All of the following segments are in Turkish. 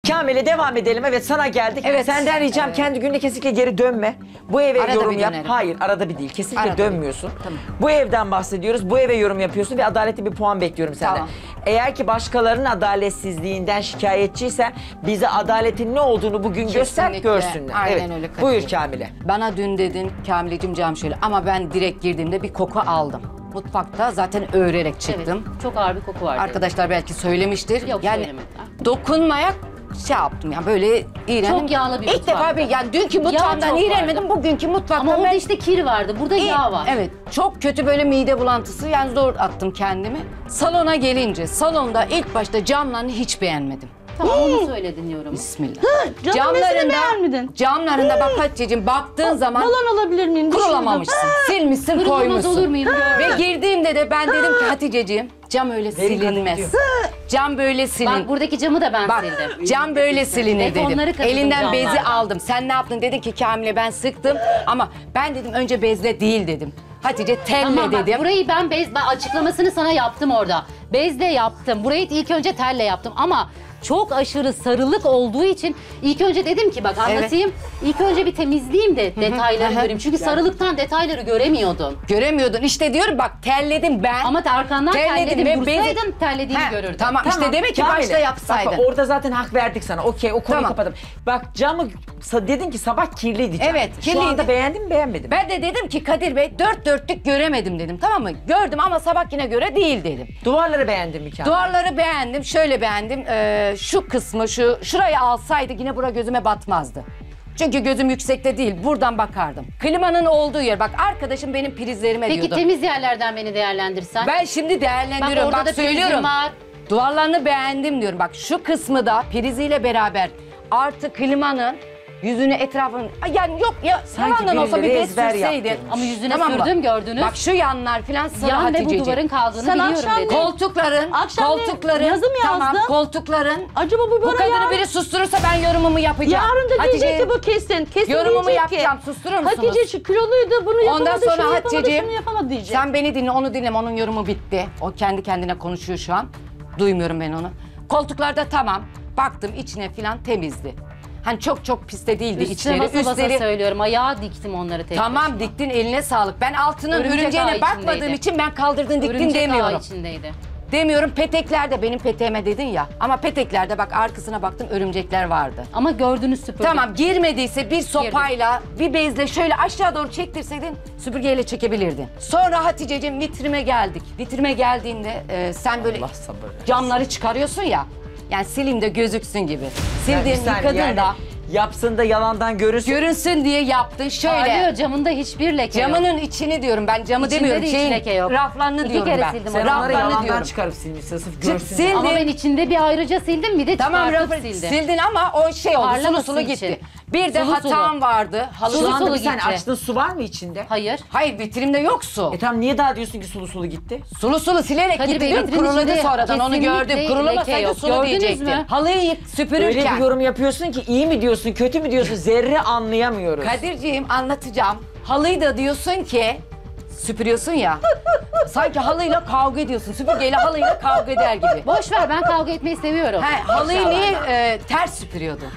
Kamil'e devam edelim. Evet, sana geldik. Evet. Senden ricam kendi gününe kesinlikle geri dönme. Bu eve Arada yorum bir yap. dönerim. Hayır, arada bir değil. Kesinlikle Arada bir. dönmüyorsun. Tamam. Bu evden bahsediyoruz. Bu eve yorum yapıyorsun ve adaletli bir puan bekliyorum senden. Tamam. Eğer ki başkalarının adaletsizliğinden şikayetçiysen bize adaletin ne olduğunu bugün göster, Kesinlikle. görsünler. Aynen Evet. öyle Kadir. Buyur Kamil'e. Bana dün dedin Kamileciğim cam şöyle ama ben direkt girdiğimde bir koku aldım. Mutfakta zaten öğrerek çıktım. Evet, çok ağır bir koku var. Arkadaşlar belki söylemiştir. Yok, yani söylemediler. dokunmaya şey yaptım yani böyle iğrendim. Çok yağlı bir İlk mutfak. defa yani dünkü mutfağımdan çok iğrenmedim, bugünkü mutfaktan Ama orada ben... işte kir vardı, burada yağ var. Evet, çok kötü böyle mide bulantısı, yani zor attım kendimi. Salona gelince, salonda ilk başta camlarını hiç beğenmedim. Tamam, onu söyle, dinliyorum. Bismillah. Camın nesini beğenmedin? Camlarında bak Hatice'cim baktığın zaman Balon alabilir miyim? kurulamamışsın. Silmişsin, Kırılmaz koymuşsun. olur muyum? Ve girdiğimde de ben dedim ki Hatice'ciğim cam öyle silinmez. Cam böyle silin. Bak buradaki camı da ben Bak sildim. cam böyle silinir dedim. Betonları katıldım Elinden bezi camlardan. aldım. Sen ne yaptın dedin ki Kamil'e ben sıktım ama ben dedim önce bezle değil dedim. Hatice telle Tamam bak, dedim. burayı ben açıklamasını sana yaptım orada. Bezle yaptım. Burayı ilk önce telle yaptım ama çok aşırı sarılık olduğu için ilk önce dedim ki bak anlatayım. İlk önce bir temizleyeyim de detayları göreyim. Çünkü sarılıktan detayları göremiyordun. Göremiyordun. İşte diyorum bak terledim ben. Ama arkandan terledim. ve Dursaydın terlediğini Ha, görürdün. Tamam, işte demek ki Kamil'e, başta yapsaydın. Bak, orada zaten hak verdik sana. Okey, o konuyu Tamam. kapatalım. Bak camı dedin ki sabah kirliydi cam. Evet, Şu kirliydi. anda beğendin mi beğenmedin mi? Ben de dedim ki Kadir Bey dört dörtlük göremedim dedim, tamam mı? Gördüm ama sabahkine göre değil dedim. Duvarları beğendin mi Kamil? Duvarları beğendim, şöyle beğendim. Şu kısmı, şurayı alsaydı yine bura gözüme batmazdı. Çünkü gözüm yüksekte değil, buradan bakardım. Klimanın olduğu yer, bak arkadaşım benim prizlerime Peki diyordu. temiz yerlerden beni değerlendirsen. Ben şimdi değerlendiriyorum, orada bak da prizim söylüyorum. var. Duvarlarını beğendim diyorum. Bak şu kısmı da priziyle beraber artı klimanın yüzünü etrafını... Yani yok ya, Sanki yalandan olsa bir birileri bez ezber sürseydin. yaptırmış. Ama yüzüne Tamam mı? sürdüm, gördünüz. Bak şu yanlar filan sana Yan ve bu Haticeciğim. duvarın kaldığını Sen biliyorum akşam dedim. Koltukların, Akşam yazı mı tamam, yazdın? koltukların. Acaba bu Bu bana kadını yarın, biri susturursa ben yorumumu yapacağım. yarın da Hatice, diyecek ki bu kesin. Kesin yorumumu diyecek ki. yapacağım, susturur musunuz? Hatice şu kiloluydu, bunu yapamadı, Ondan sonra şunu yapamadı, Hatice'ciğim, şunu yapamadı diyecek. sen beni dinle, onu dinleme, onun yorumu bitti. O kendi kendine konuşuyor şu an. Duymuyorum ben onu. Koltuklarda tamam, baktım içine filan temizdi. Hani çok pis de değildi Üstüne içleri. basa basa Üstleri söylüyorum. Ayağa diktim onları tek tamam başıma. diktin, eline sağlık. Ben altının Örümcek örümceğine ağı bakmadığım içindeydi. için ben kaldırdın diktin Örümcek ağı demiyorum. içindeydi. Demiyorum, peteklerde benim peteğime dedin ya. Ama peteklerde bak arkasına baktım, örümcekler vardı. Ama gördünüz süpürdüm. Tamam, girmediyse bir sopayla, bir bezle şöyle aşağı doğru çektirseydin süpürgeyle çekebilirdin. Sonra Hatice'ciğim vitrime geldik. Vitrime geldiğinde sen böyle Allah sabır versin. camları çıkarıyorsun ya. Yani sileyim de gözüksün gibi. Yani bir Sildin, saniye, yıkadın yani da yapsın da yalandan görürsün. görünsün diye yaptın. Şöyle Parlıyor, camında hiçbir leke yok. camının içini diyorum ben, camı İçinde demiyorum. de hiç leke yok. Raflarını İki diyorum kere ben. sildim Sen onu. onları Raflarını yalandan diyorum. çıkarıp silmişsin sırf görsün. Sil- Ama ben içinde bir ayrıca sildim, bir de Tamam, çıkartıp rafı sildim. sildin ama o şey oldu, sulu Parlaması sulu gitti. için. Bir de Sulu hatam sulu. vardı. Şu Halı anda sulu bir saniye gitti. açtığın su var mı içinde? Hayır. Hayır, vitrimde yok su. Tamam, niye daha diyorsun ki sulu sulu gitti? Sulu sulu silerek Kadir gitti Bey, diyorum, vitrinin kuruladı içinde sonradan, onu kesinlikle gördüm. leke Kurulamasaydı yok. sulu Gördünüz diyecektim. mü? Halıyı Öyle süpürürken. bir yorum yapıyorsun ki iyi mi diyorsun, kötü mü diyorsun, zerre anlayamıyoruz. Kadirciğim anlatacağım. Halıyı da diyorsun ki süpürüyorsun ya. Sanki halıyla kavga ediyorsun. Süpürgeyle halıyla kavga eder gibi. Boş ver, ben kavga etmeyi seviyorum. He, halıyı niye ters süpürüyordun?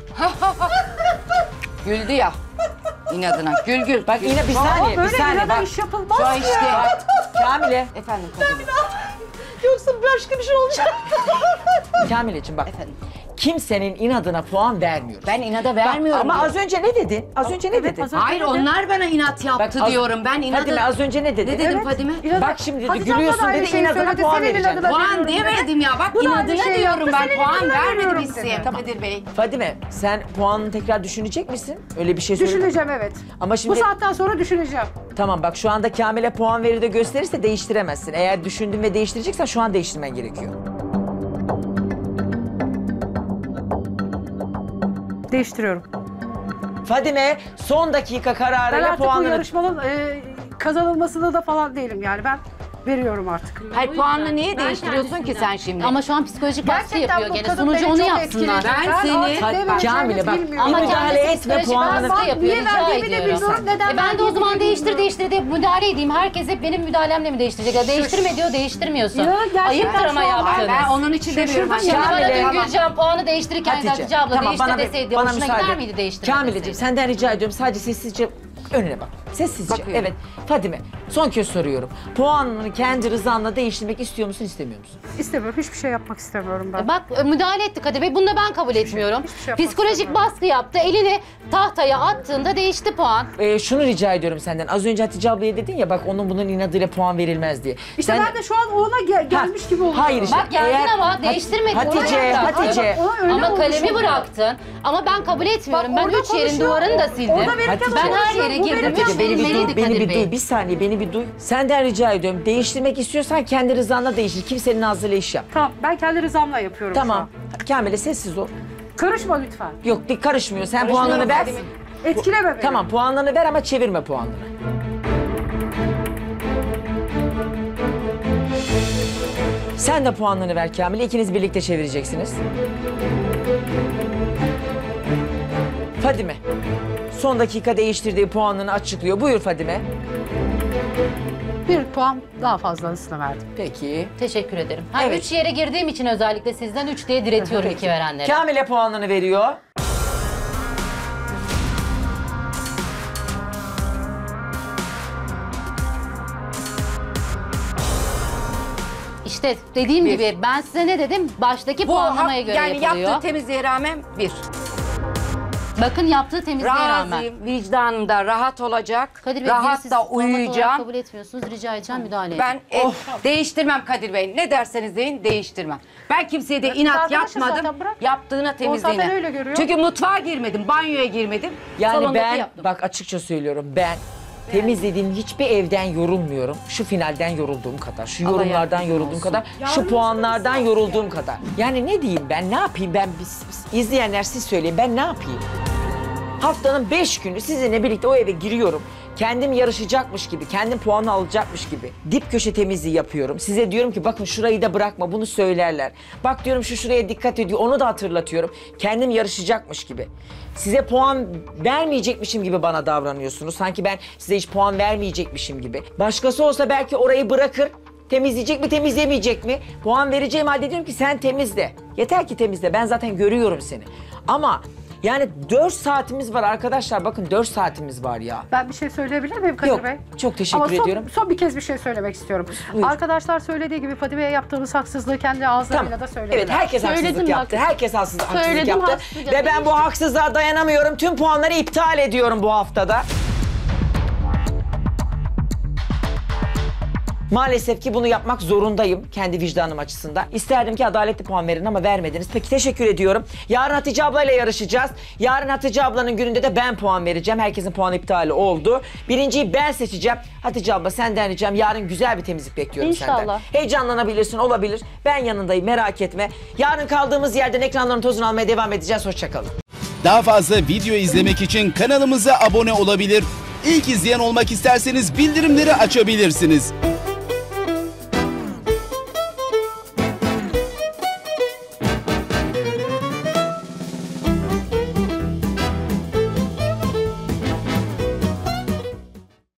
Güldü ya. İnadına. Gül. Bak yine bir saniye, bir böyle saniye inada bak. iş yapılmaz Şu an ki. işte. Kamile, Efendim Kadir. Yoksa başka bir şey olacak. Kamileciğim bak. Efendim. Kimsenin inadına puan vermiyoruz. Ben inada vermiyorum. Ama diyor. az önce ne dedin? Az önce ne dedin? az önce- Hayır, onlar bana inat yaptı Bak, az- diyorum. Ben inadı... Fadime az önce ne dedin? Ne dedim Evet. Fadime? İnada- Bak şimdi dedi, Hatice abla da gülüyorsun aynı dedi, şeyi inadına söyledi, puan senin vereceksin. inadına Puan veriyorum dedi. diyemedim ya. Bak Bu da aynı inadına şeyi diyorum yaptı, ben. senin Puan inadına vermedim veriyorum isim dedi. Kadir Bey. Fadime sen puanını tekrar düşünecek misin? Öyle bir şey söyledin. Düşüneceğim, evet. Ama Bu şimdi saatten sonra düşüneceğim. tamam bak şu anda Kamil'e puan verir de gösterirse değiştiremezsin. Eğer düşündün ve değiştireceksen şu an değiştirmen gerekiyor. Değiştiriyorum. Fadime son dakika Ben kararıyla artık bu puanını... yarışmanın kazanılmasında da falan değilim yani. Ben veriyorum artık. Hayır, puanını niye Ben değiştiriyorsun ki kendisinden. sen şimdi? Ama şu an psikolojik baskı Gerçekten yapıyor bu gene. kadın Sunucu beni onu çok yapsınlar. etkiledi. Ben seni- artık ne vereceğimi Kamil'e bak, bilmiyorum. ama müdahale kendisi etme, psikolojik puanını- baskı yapıyor, Niye rica verdiğimi de ediyorum. bilmiyorum. Neden Ben de o zaman verdiğimi değiştir de müdahale edeyim. Herkes hep benim müdahalemle mi değiştirecek? Ya değiştirme diyor, değiştirmiyorsun. Ya, gerçekten Ayıptır ama şu an yaptığınız. Ben onun için demiyorum. Şaşırdım. Şimdi bana Kamil'e- dün Gülcan puanı değiştirirken Hatice abla değiştir deseydi hoşuna gider miydi değiştirme Kamileciğim deseydi? senden rica ediyorum sadece sessizce önüne bak. Sessizce. Bakıyorum. Evet. Fadime son kez soruyorum. Puanını kendi rızanla değiştirmek istiyor musun istemiyor musun? İstemiyorum. Hiçbir şey yapmak istemiyorum ben. Bak müdahale etti Kadir Bey. Bunu da ben kabul etmiyorum. hiçbir şey yapmak Psikolojik istemiyorum. baskı yaptı. Elini tahtaya attığında değişti puan. Şunu rica ediyorum senden. Az önce Hatice ablaya dedin ya bak onun bunun inadıyla puan verilmez diye. İşte ben de şu an ona gelmiş gibi oluyorum. Hayır işte. Bak geldin ama değiştirmedin. Hatice, Onu bırak. Hatice. Ona öyle Ama olmuş kalemi oluyor. bıraktın. Ama ben kabul etmiyorum. Bak Ben orada 3 yerin konuşuyor, duvarını da sildim. orada verirken Hatice. Ben her konuşuyor, yere bu girdim. benim 3 Hatice beni bir verilmeliydi duy, beni Kadir bir Bey. duy. Bir saniye beni bir duy. Senden rica ediyorum. Değiştirmek istiyorsan kendi rızanla değiştir. Kimsenin ağzıyla iş yap. Tamam, ben kendi rızamla yapıyorum Tamam. Kamil'e sessiz ol. şu an. Karışma lütfen. Yok karışmıyor. Sen puanlarını ver. Etkileme beni. Tamam puanlarını ver ama çevirme puanları. Sen de puanlarını ver Kamil. İkiniz birlikte çevireceksiniz. Fadime. Son dakika değiştirdiği puanını açıklıyor. Buyur Fadime. Bir puan daha fazlasını verdim. Peki. Teşekkür ederim. Evet. 3 yere girdiğim için özellikle sizden 3 diye diretiyorum 2 verenlere. Kamil'e puanını veriyor. İşte dediğim Bir. gibi ben size ne dedim? Baştaki puanlamaya göre yani yapılıyor. yaptığı temizliğe rağmen 1. Bakın yaptığı temizliğe rağmen. Razıyım, vicdanımda rahat olacak, Kadir Bey, rahat siz da format olarak uyuyacağım. kabul etmiyorsunuz. Rica edeceğim müdahale edin. Ben değiştirmem Kadir Bey. Ne derseniz deyin değiştirmem. Ben kimseye de inat arkadaşız yapmadım. zaten, bırak. Yaptığına temizliğine. zaten öyle görüyor. Çünkü mutfağa girmedim, banyoya girmedim. Yani salondaki ben yaptım. bak açıkça söylüyorum ben temizlediğim hiçbir evden yorulmuyorum. Şu finalden yorulduğum kadar, şu Allah yorumlardan yardımcın yorulduğum olsun. kadar, şu puanlardan yorulduğum kadar. Yani ne diyeyim ben, ne yapayım ben, izleyenler siz söyleyin ben ne yapayım? Haftanın 5 günü sizinle birlikte o eve giriyorum. Kendim yarışacakmış gibi, kendim puanı alacakmış gibi dip köşe temizliği yapıyorum. Size diyorum ki bakın şurayı da bırakma, bunu söylerler. Bak diyorum şu şuraya dikkat ediyor, onu da hatırlatıyorum. Kendim yarışacakmış gibi. Size puan vermeyecekmişim gibi bana davranıyorsunuz. Sanki ben size hiç puan vermeyecekmişim gibi. Başkası olsa belki orayı bırakır. Temizleyecek mi, temizlemeyecek mi? Puan vereceğim halde diyorum ki sen temizle. Yeter ki temizle, ben zaten görüyorum seni. Ama yani 4 saatimiz var arkadaşlar. Bakın 4 saatimiz var ya. Ben bir şey söyleyebilir miyim Kadir Yok, Bey? çok teşekkür Ama ediyorum. son bir kez bir şey söylemek istiyorum. Buyur. Arkadaşlar söylediği gibi Fadime'ye yaptığımız haksızlığı kendi ağızlarıyla da söylediler. Evet, herkes haksızlık Söyledim yaptı. bak. Herkes haksızlık Söyledim, yaptı. haksızlık Ve ben bu haksızlığa dayanamıyorum. Tüm puanları iptal ediyorum bu haftada. Maalesef ki bunu yapmak zorundayım kendi vicdanım açısından. İsterdim ki adaletli puan verin ama vermediniz. Peki teşekkür ediyorum. Yarın Hatice ablayla yarışacağız. Yarın Hatice ablanın gününde de ben puan vereceğim. Herkesin puan iptali oldu. Birinciyi ben seçeceğim. Hatice abla senden ricam yarın güzel bir temizlik bekliyorum senden. İnşallah. Heyecanlanabilirsin, olabilir. Ben yanındayım, merak etme. Yarın kaldığımız yerden ekranların tozunu almaya devam edeceğiz. Hoşçakalın. Daha fazla video izlemek için kanalımıza abone olabilir. İlk izleyen olmak isterseniz bildirimleri açabilirsiniz.